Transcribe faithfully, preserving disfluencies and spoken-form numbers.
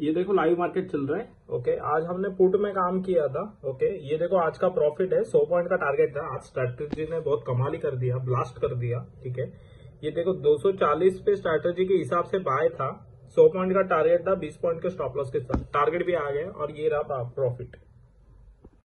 ये देखो live market चल रहा है। ओके, आज हमने पुट में काम किया था। ओके, ये देखो आज का प्रॉफिट है, सौ पॉइंट का टारगेट था। आज स्ट्रैटेजी ने बहुत कमाल ही कर दिया, ब्लास्ट कर दिया। ठीक है, ये देखो दो सौ चालीस पे स्ट्रैटेजी के हिसाब से बाय था, सौ पॉइंट का टारगेट था, बीस पॉइंट के स्टॉप लॉस के साथ टारगेट भी आ गया और ये रहा प्रॉफिट।